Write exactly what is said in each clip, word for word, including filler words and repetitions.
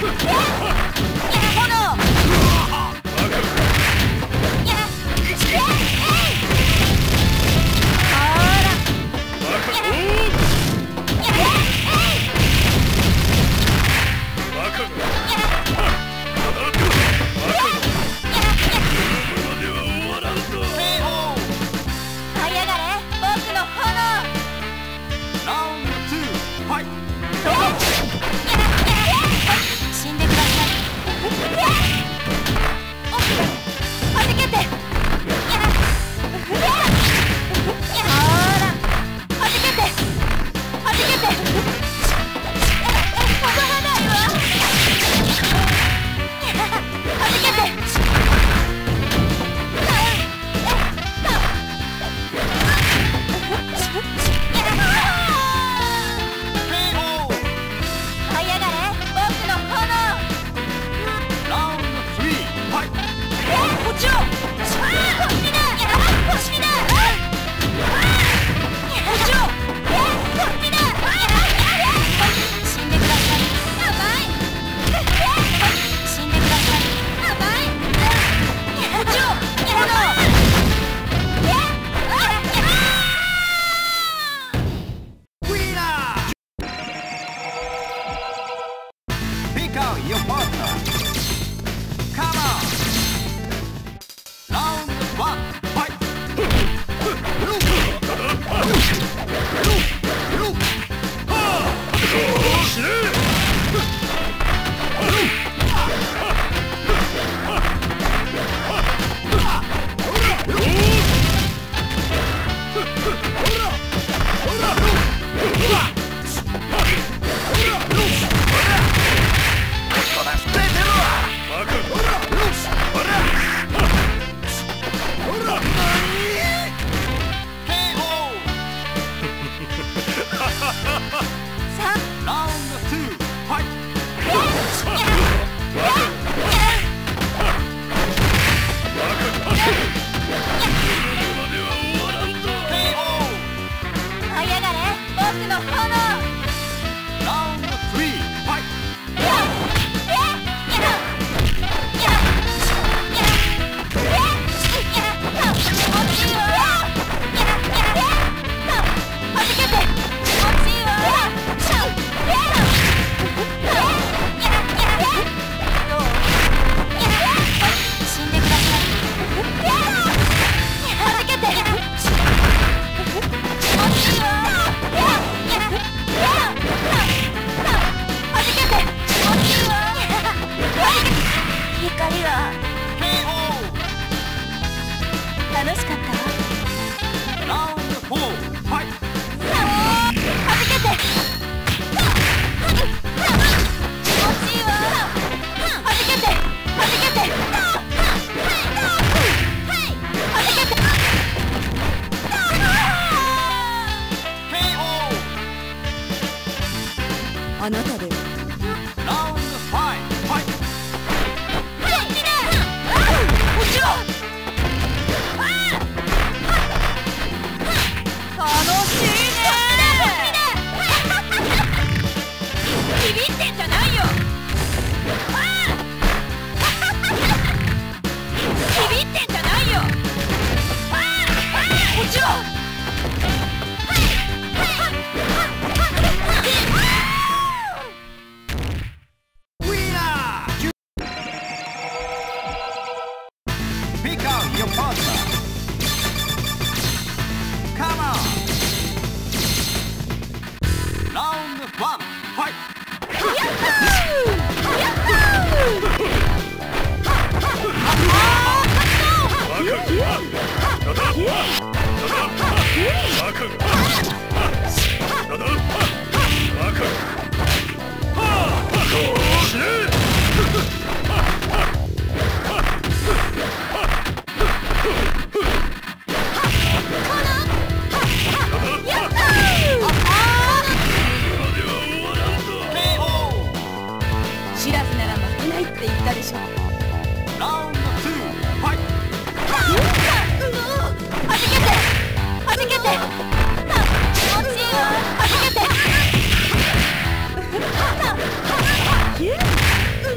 う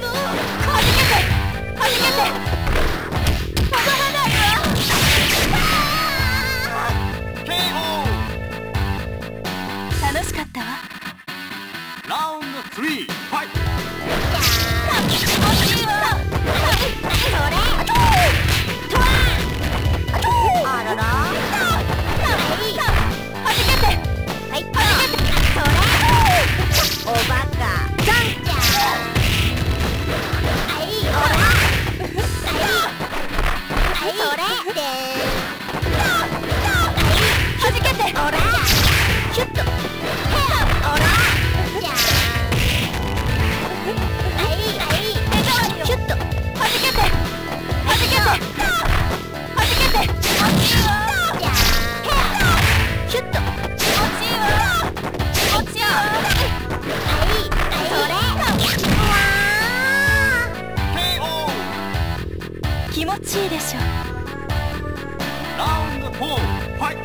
気持ちいいでしょ。 ラウンドフォー、ファイト。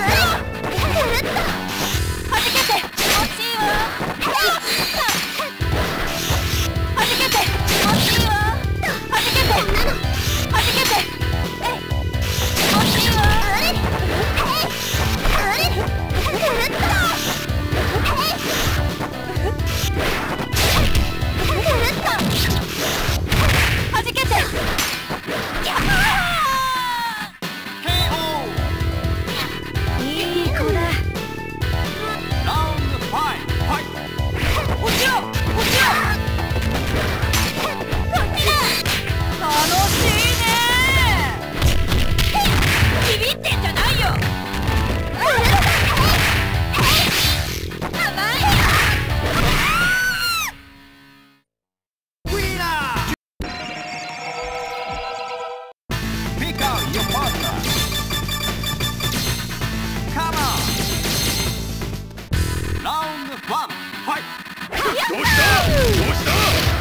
はじけて、気持ちいいわ。はじけて、気持ちいいわ。はじけて、はじけて、気持ちいいわ。はじけて。いい子だ。 ラウンドファイブ、ファイト。 落ちろ、落ちろ。こっちだ。楽しいね。ビビってんじゃないよ。甘い。 ウィナー。Pick out your partner. Come on. Round one, fight. どうした？どうした？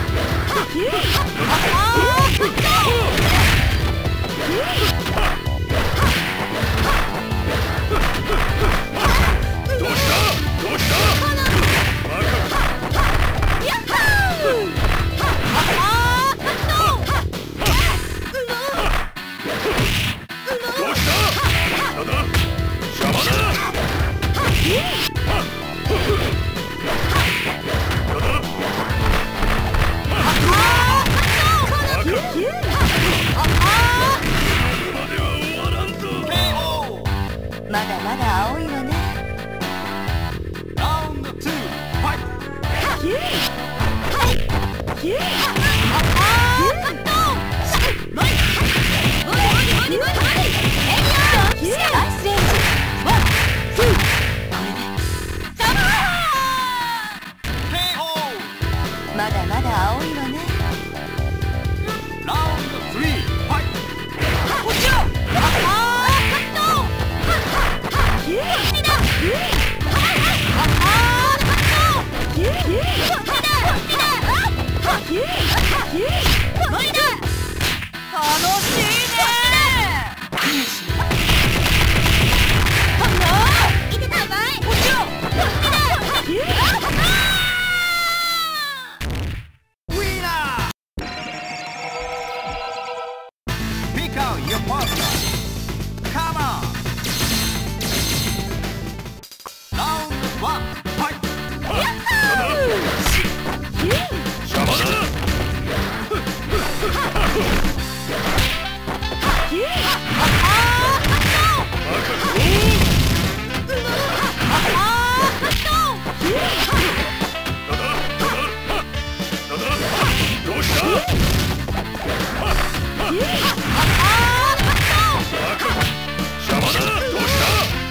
どうした？どうした？バカ。どうした？なんだ？邪魔だ。 まだまだ青いわね。 ラウンドツー、ファイト。 まだまだ青いわね。 ラウンドスリー、ファイト。 こっちだ。楽しいね。いてたまえ。こっちだ。 ウィナー。Pick out your partner. Come on. Round one, fight. 邪魔だ。どうした？邪魔だ。どうした？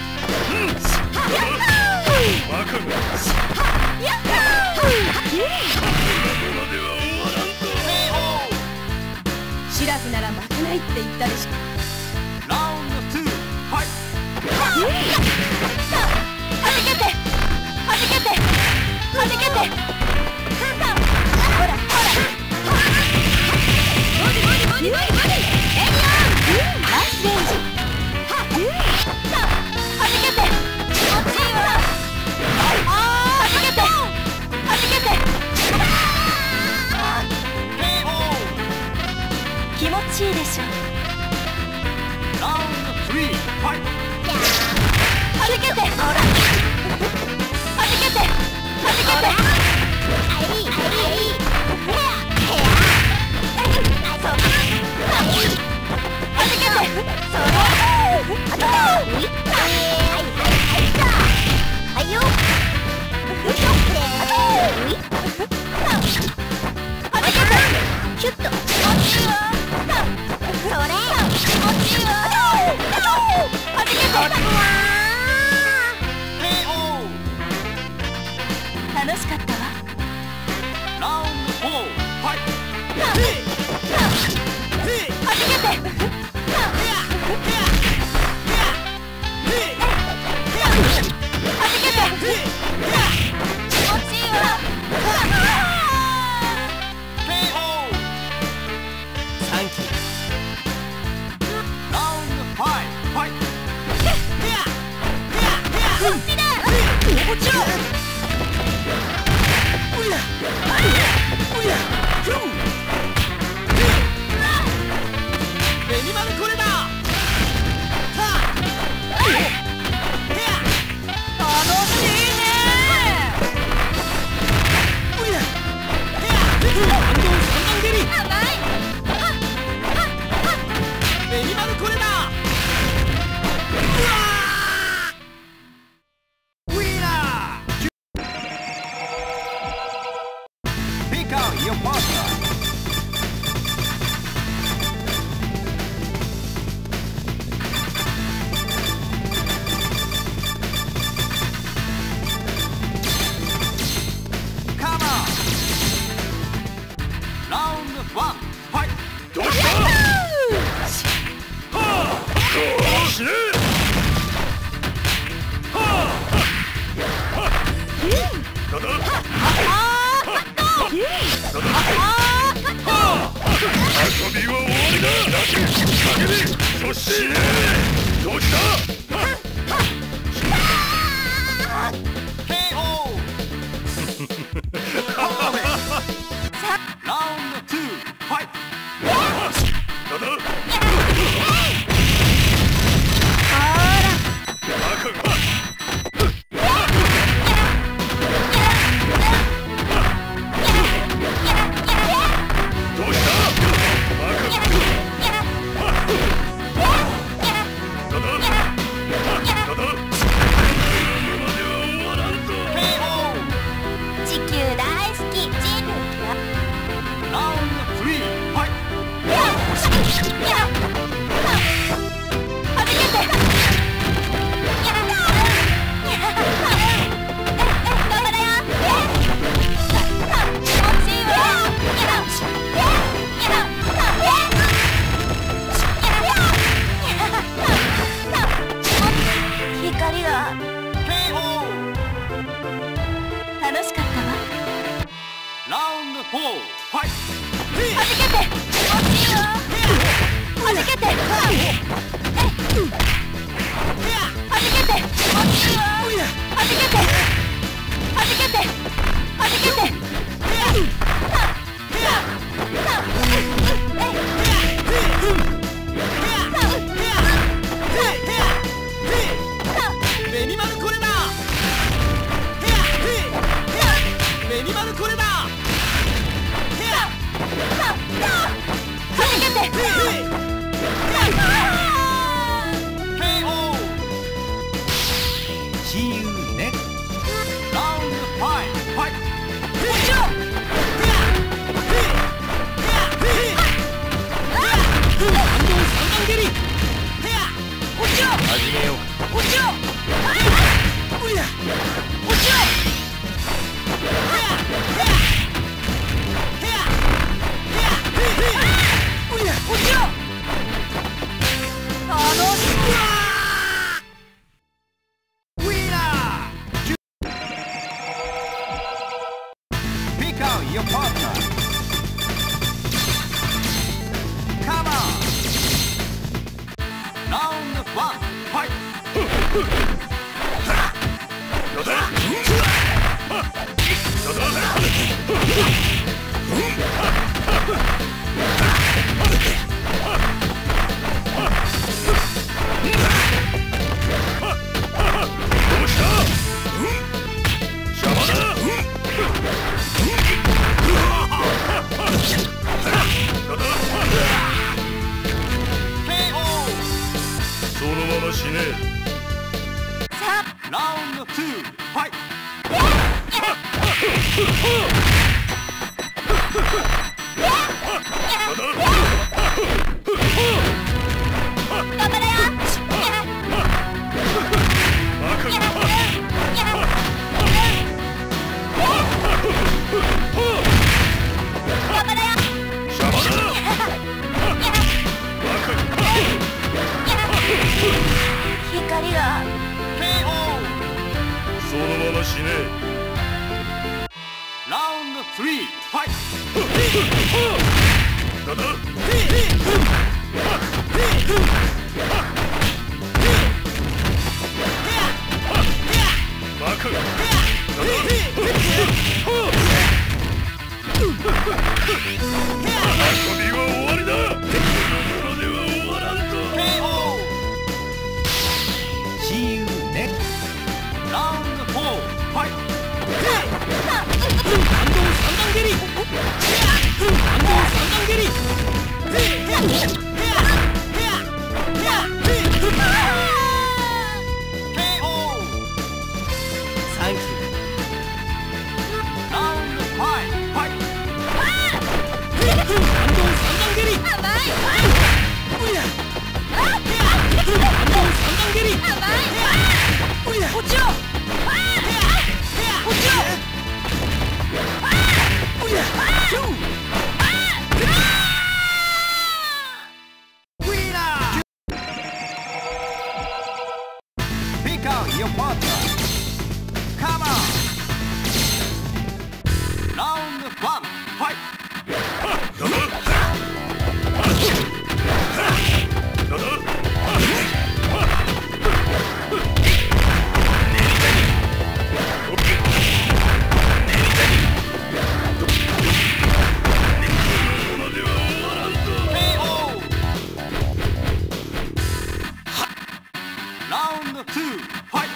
バカが。 シラフなら負けないって言ったでしょ。 ラウンドツー、ファイト。 はじけて、はじけて、はじけて。ほらほら。ボディボディボディボディボディ。エリオン。ナイスレンジ。はじけて。気持ちいいわ。はじけて。はじけて。気持ちいいでしょ。 ラウンドスリー、ファイト。 はじけて。ほら。はじけて。はじけて。 バカ Pick out your partner. Come on. Round one, fight. Round two, fight.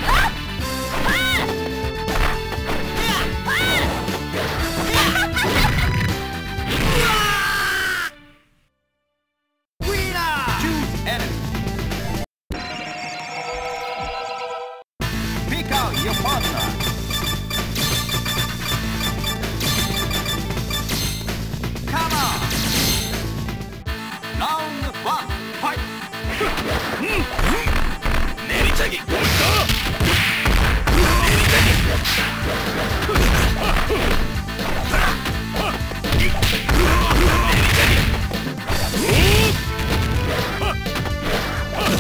あ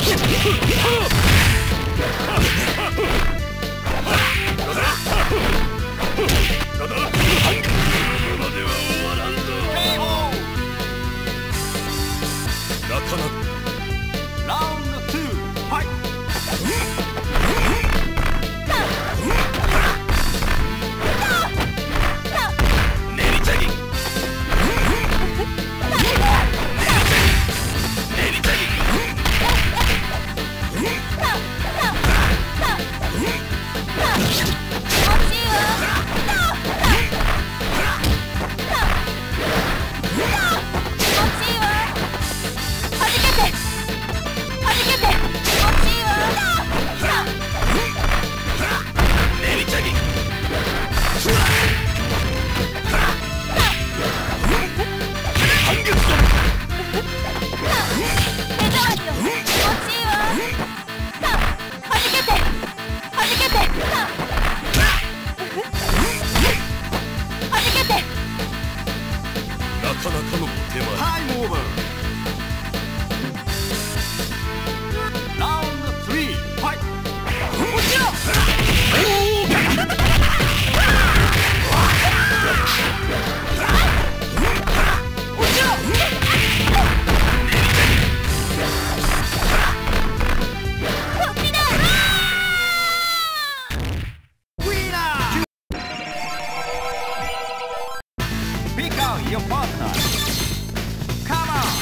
Your partner. Come on.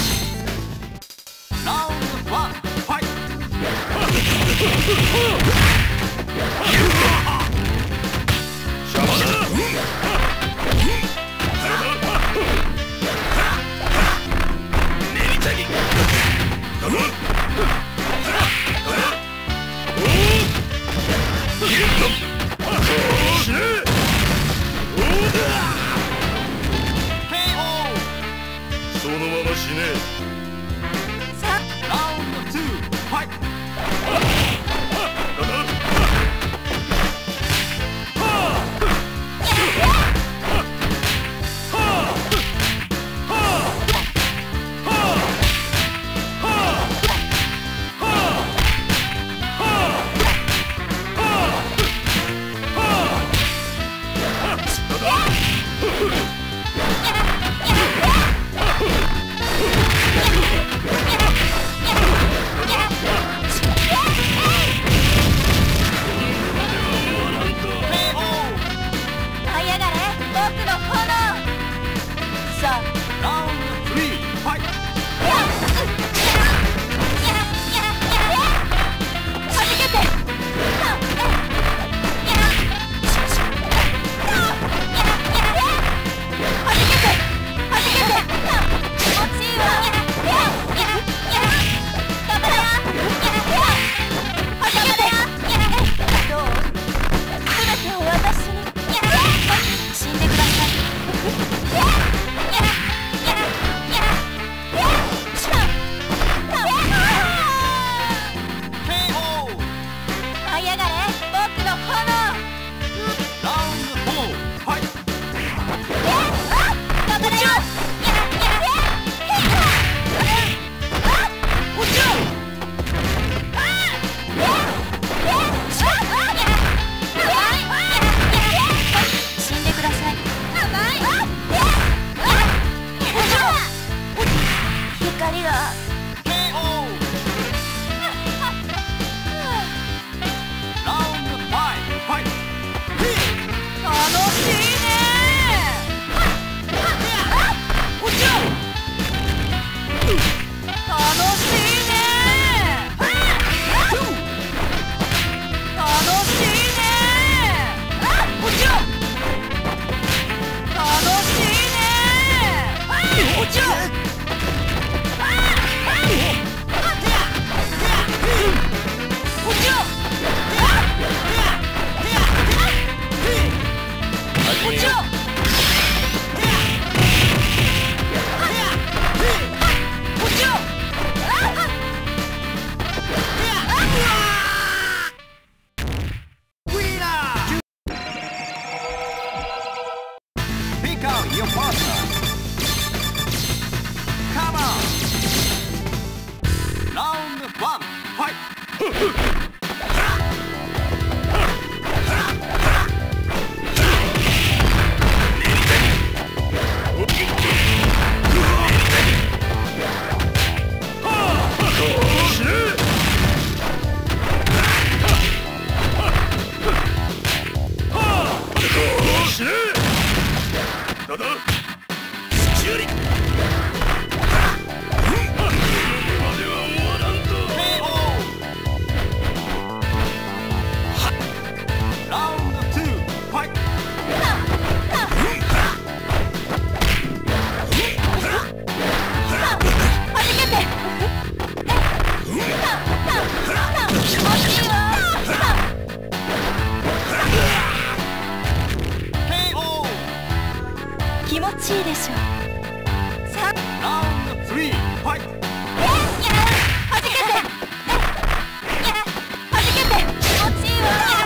Round one, fight. Round two, fight. 気持ちいいでしょ。さあ、 ラウンドスリー、ファイト。 はじけて、はじけて、気持ちいいわ。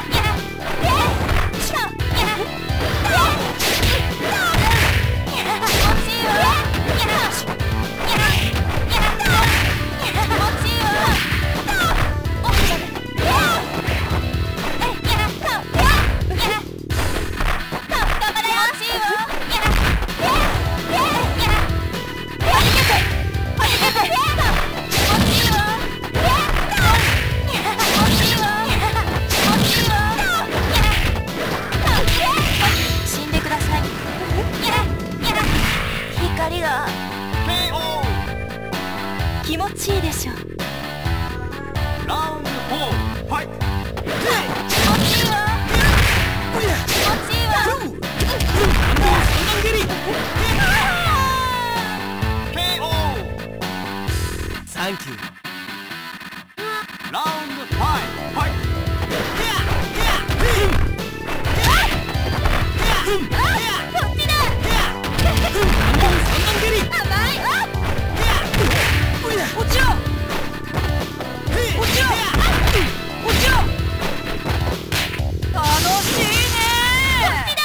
気持ちいいでしょ。 ラウンドフォー、ファイト。 気持ちいいわ。気持ちいいわ。 ケーオー。 サンキュー。 ラウンドファイブ、ファイト。 こっちだ。甘い。落ちろ。落ちろ。落ちろ。楽しいね。こっちだ。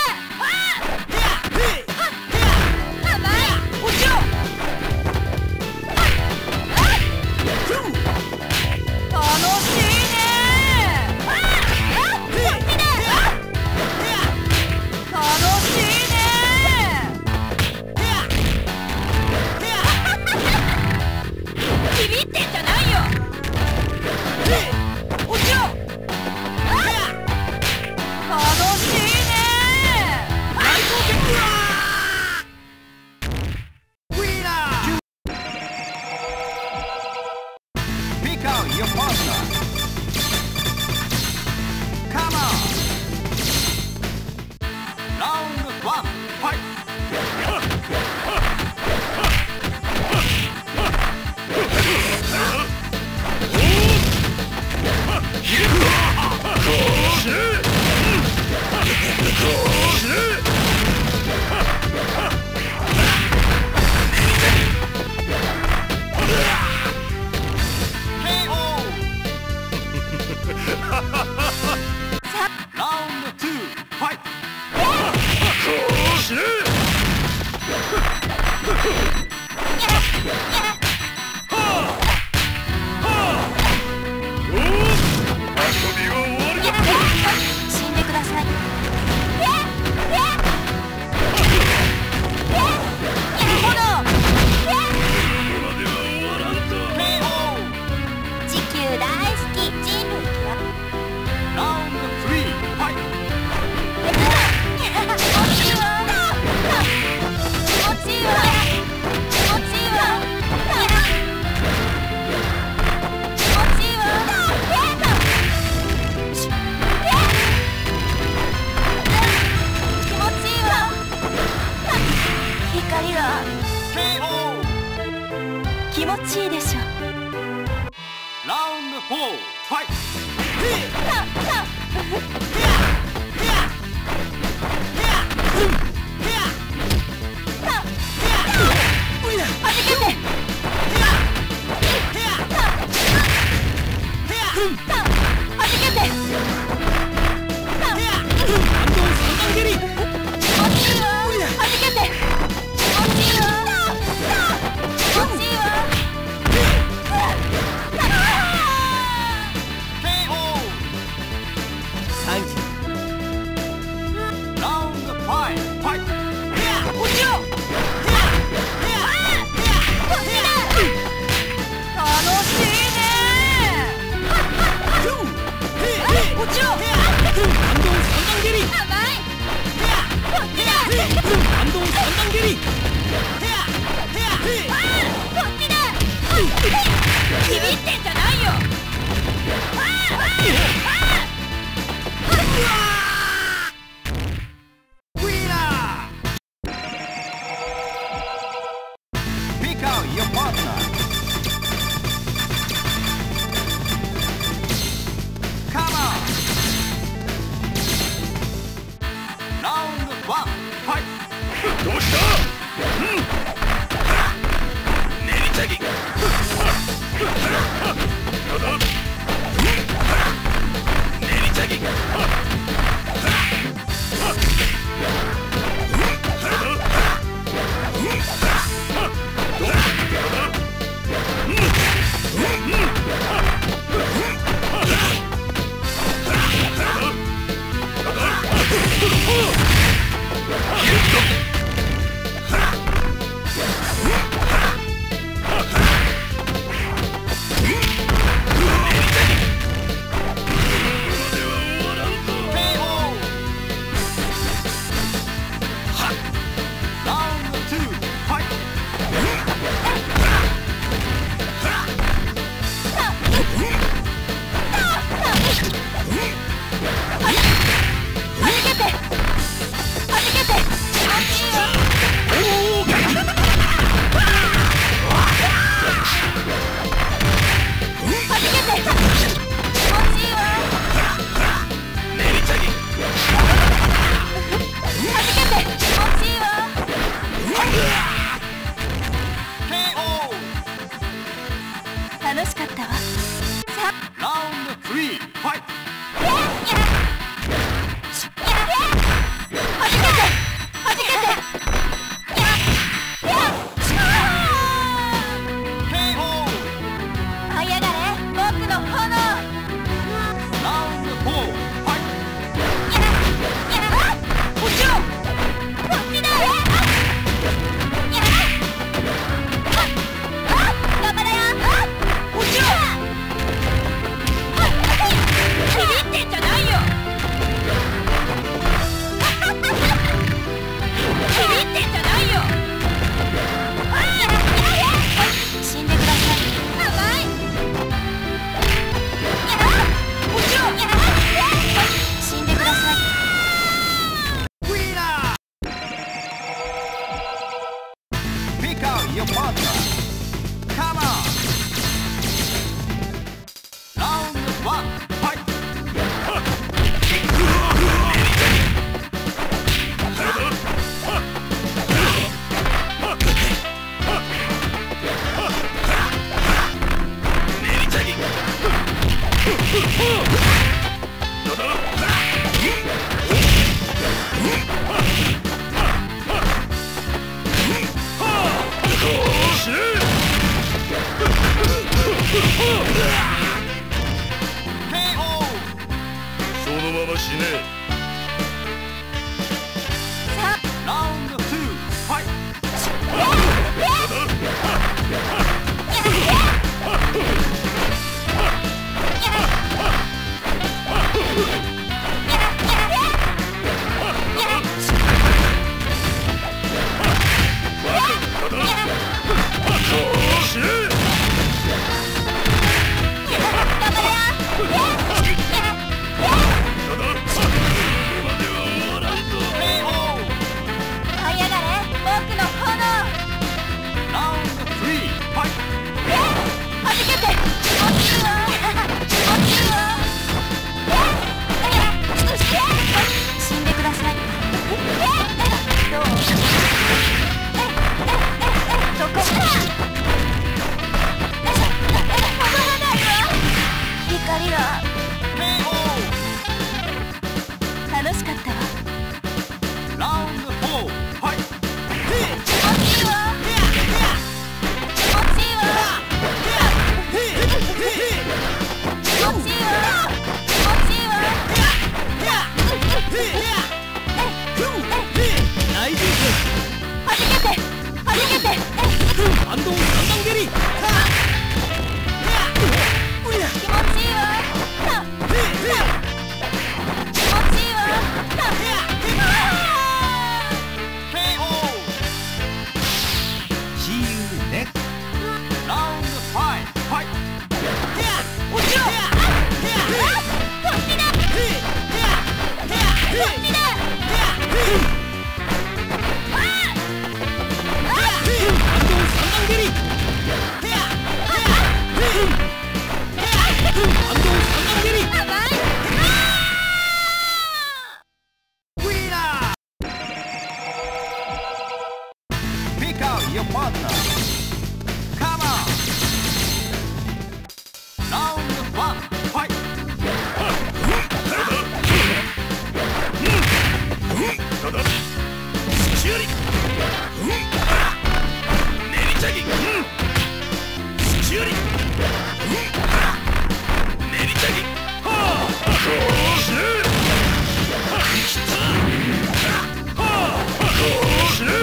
甘い。落ちろ。楽しいね。こっちだ。楽しいね。ビビってんじゃないよ。落ちろ。楽しいね。大冒険だ。 ウィナー。Pick out your partner. Come on. ラウンドワン、ファイト。ラウンドツー、ファイト。 死んでください。地球大好き人類よ。 ラウンドスリー、ファイト。 気持ちいいわ。気持ちいいわ。気持ちいいわ。気持ちいいわ。気持ちいいわ。光がケーオー。 気持ちいいでしょ。 ラウンドフォー、ファイト。 はじけて。はじけて。気持ちいいわ。はじけて。気持ちいいわ。気持ちいいわ。 ケそのまま死ね。 ラウンドツー、ファイト。 楽しかったわ。 ラウンドフォー、ファイト。 気持ちいいわ。気持ちいいわ。気持ちいいわ。気持ちいいわ。 大丈夫。 はじけてはじけて。 反動三段蹴り。 気持ちいいわ。 Pick out your partner. Come on. Round one, fight. ただ土より練りチャギ土より練りチャギはあ死ねきたはあ死ね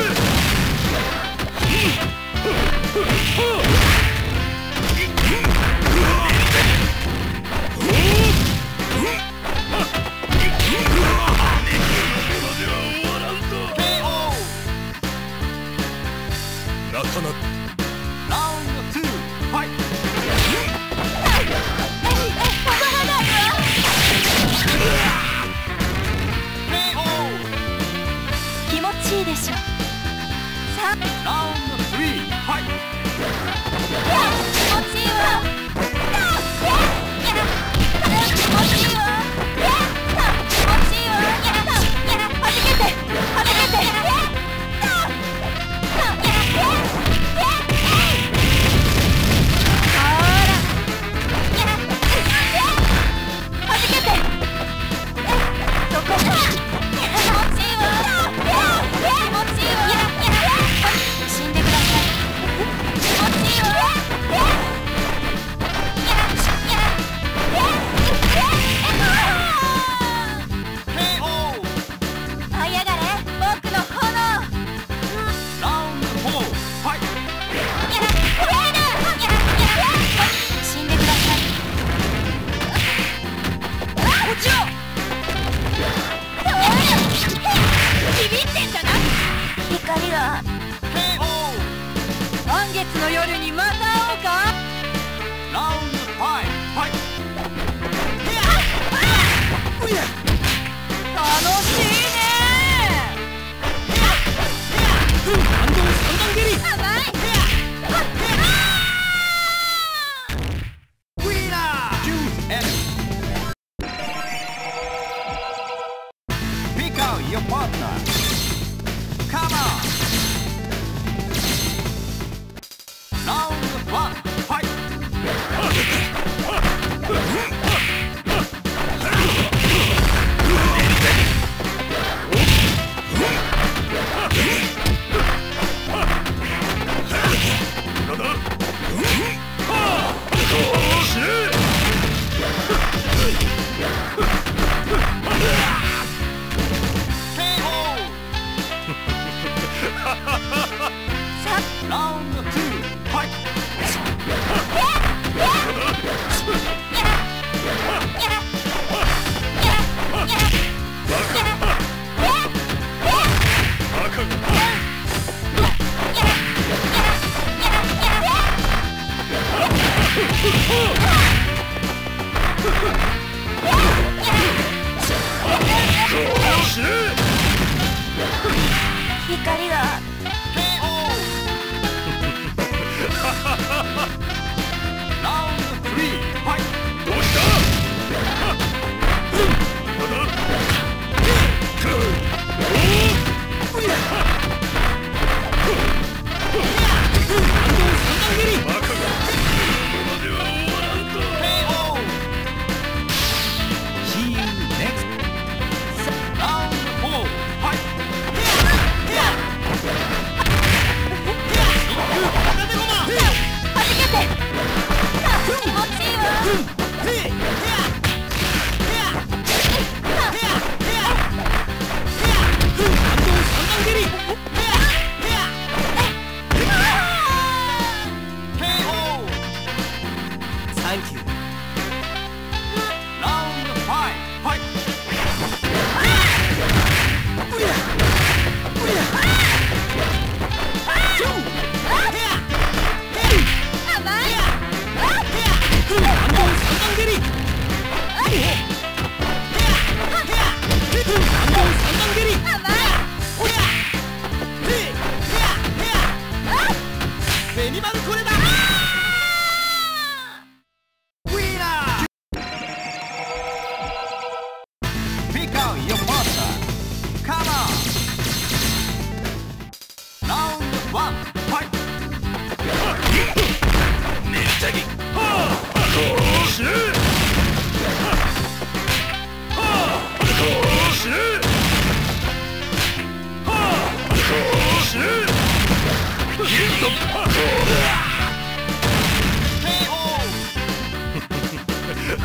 なかなかラウンドツー、ファイト。 気持ちいいでしょ。さラウンドスリー、ファイト。 気持ちいいわ。気持ちいいわ。気持ちいいわ。はじけてはじけて。満月の夜にまた会おうか。 ラウンドファイト、ファイト。 楽しいね。 反動三段蹴り。 甘い。 Choose enemy. Pick out your partner. Come on. Round one, fight.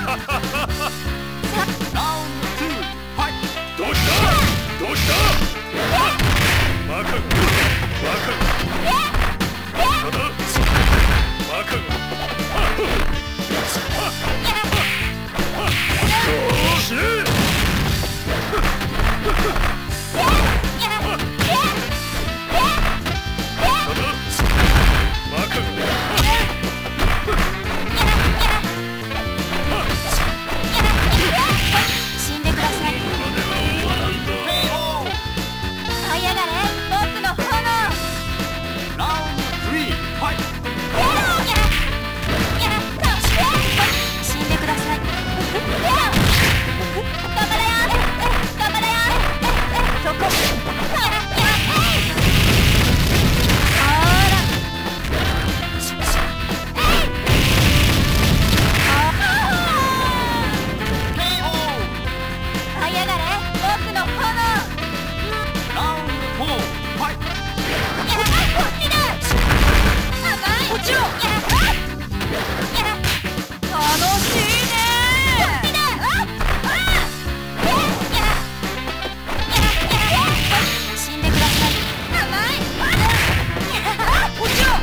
どうしたどうしたバカバカただバカ死ね死んでください。舞い上がれ僕の炎。死んでください。頑張れよ頑張れよそこ舞い上がれ僕の炎。こっちよ。楽しいね。死んでください。こっちよ。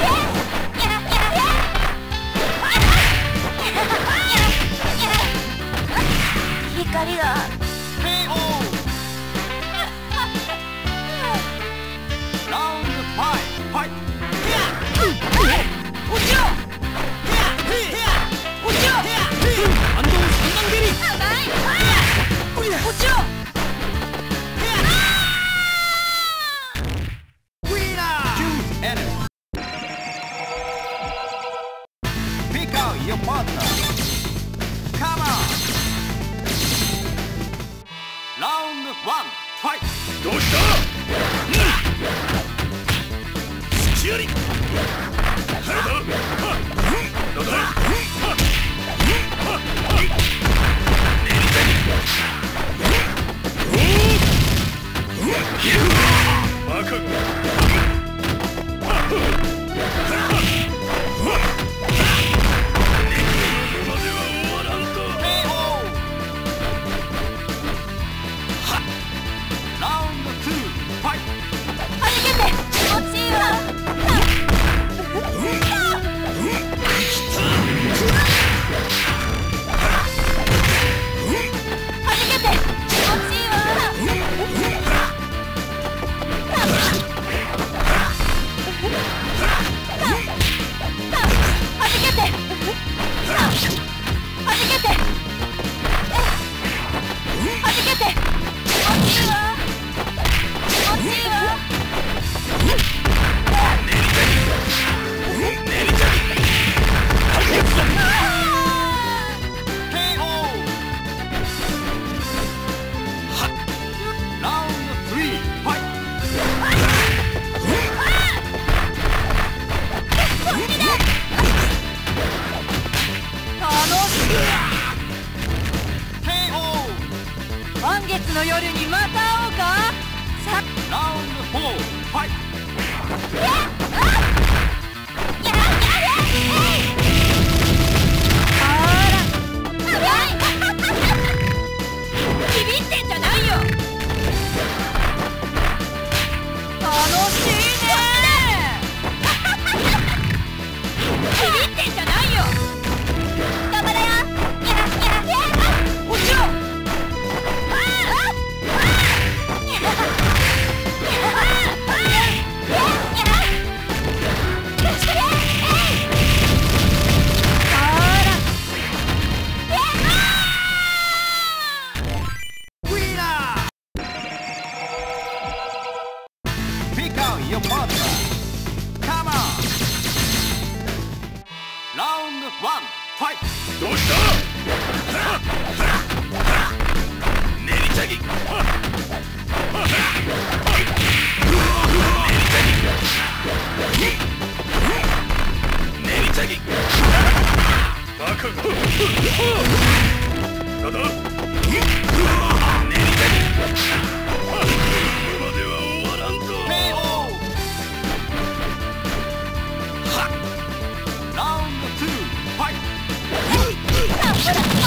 光が Your partner. Come on. Round one, fight. どうした土やり体だバカ満月の夜にまた会おうか。さラウンドフォー、ファイト。 ビビってんじゃないよ。楽しいね。ビビってんじゃないよ。頑張れよ。こっちよ。 Your partner. Come on. Round one, fight. どうした練りたぎ練りたぎバカただ練りたぎ Round two, fight!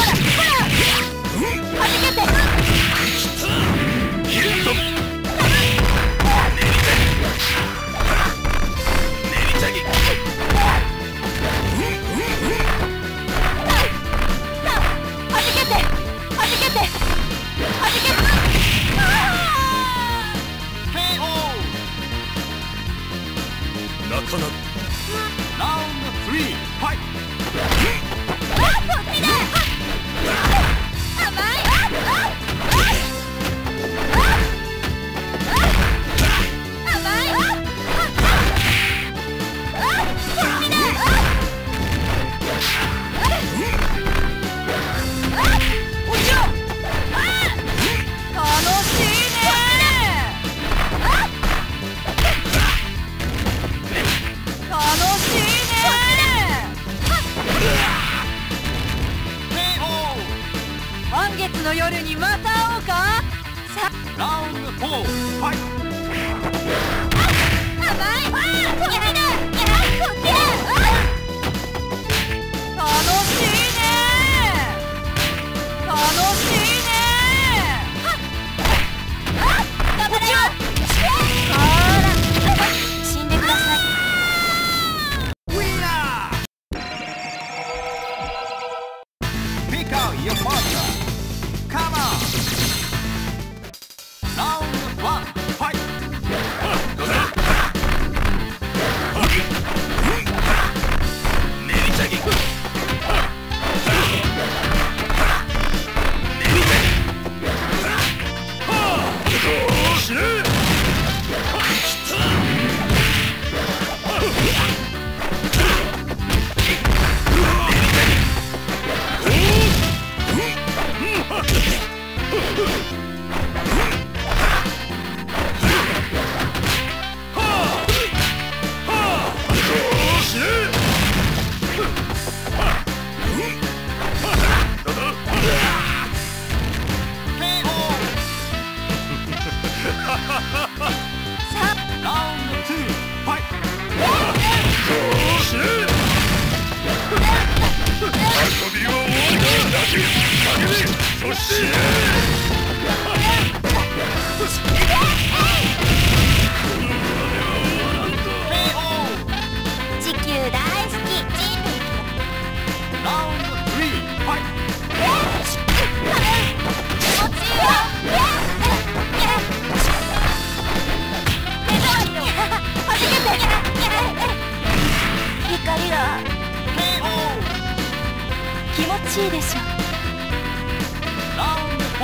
満月の夜にまた会おうか。さ Round four, fight! 甘い。こっちだ。こっちだ。楽しいね。楽しいね。あっ、頑張れよ。ほら、死んでください。 Winner! Pick out your partner. Come on! Round one, fight! 練りたぎ死ね地球大好き人類。光が気持ちいいでしょ。は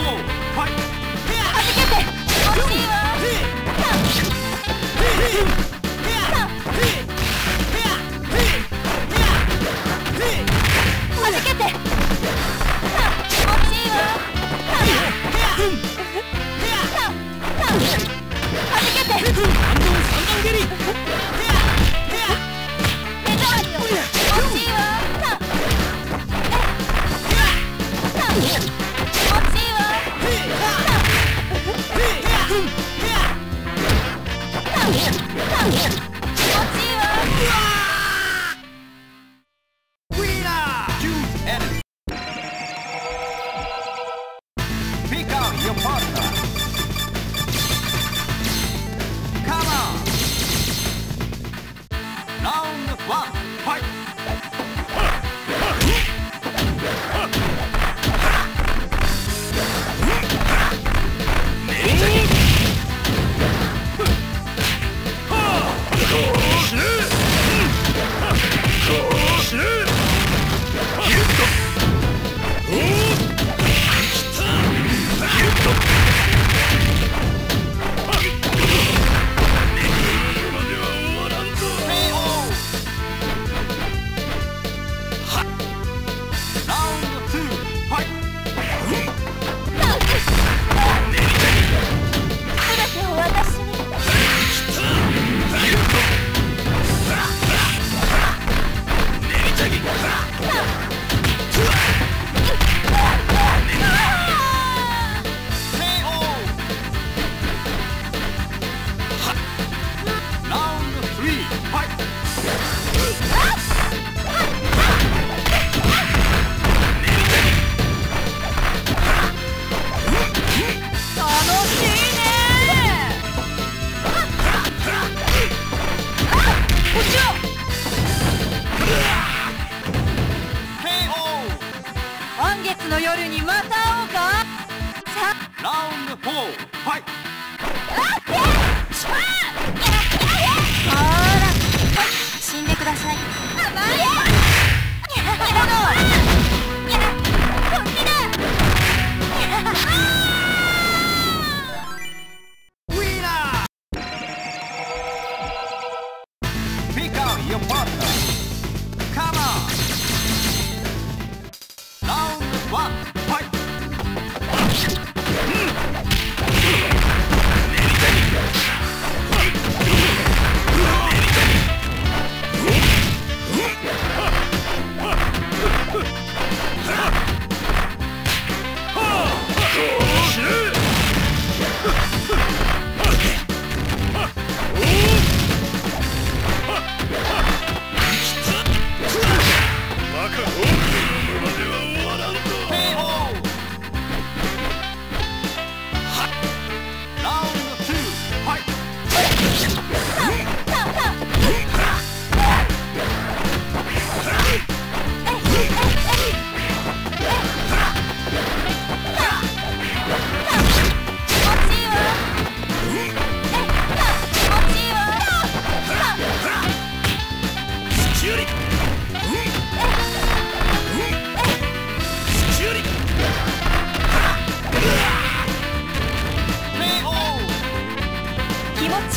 じけて気持ちいいわ。はじけて気持ちいいわ。はじけて反動三段蹴り。 の夜にまた会おうか。さラウンドフォー、ファイト。 ほら、死んでください。甘い。 Pick out your partner. Come on. Round one, fight. はあ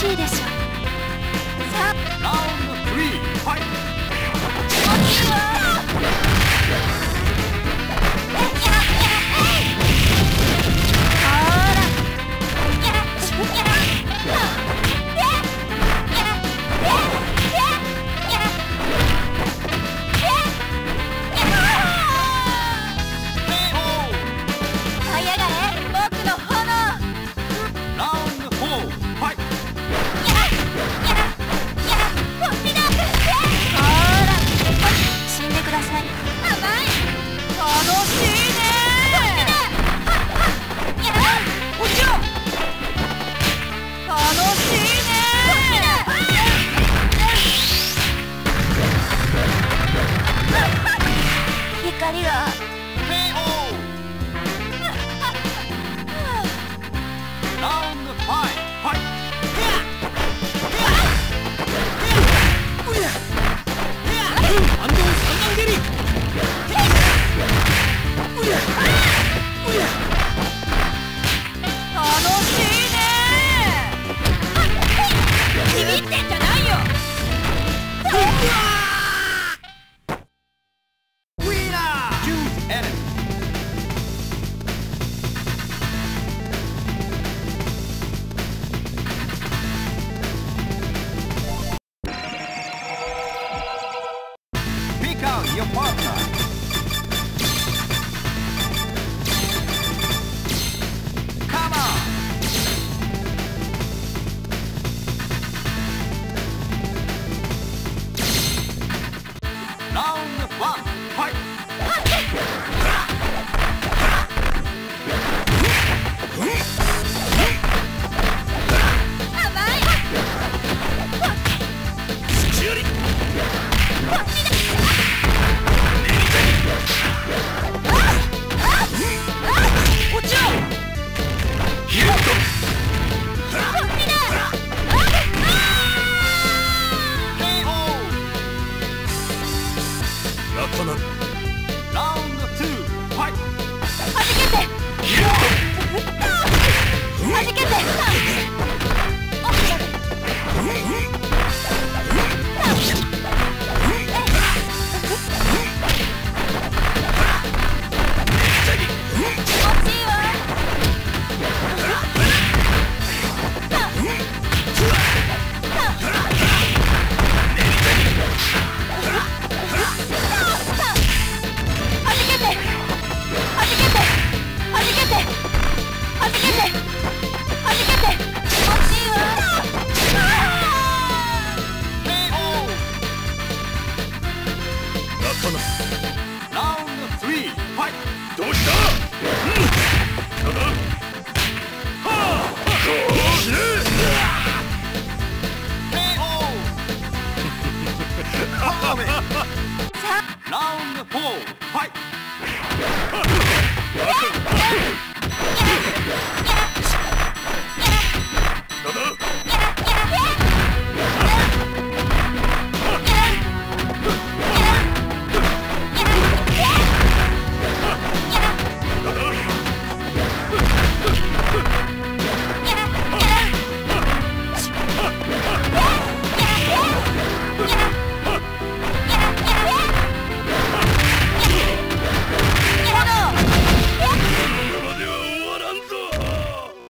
しいでしょ。さあ、 ラウンドスリー、ファイト。 光が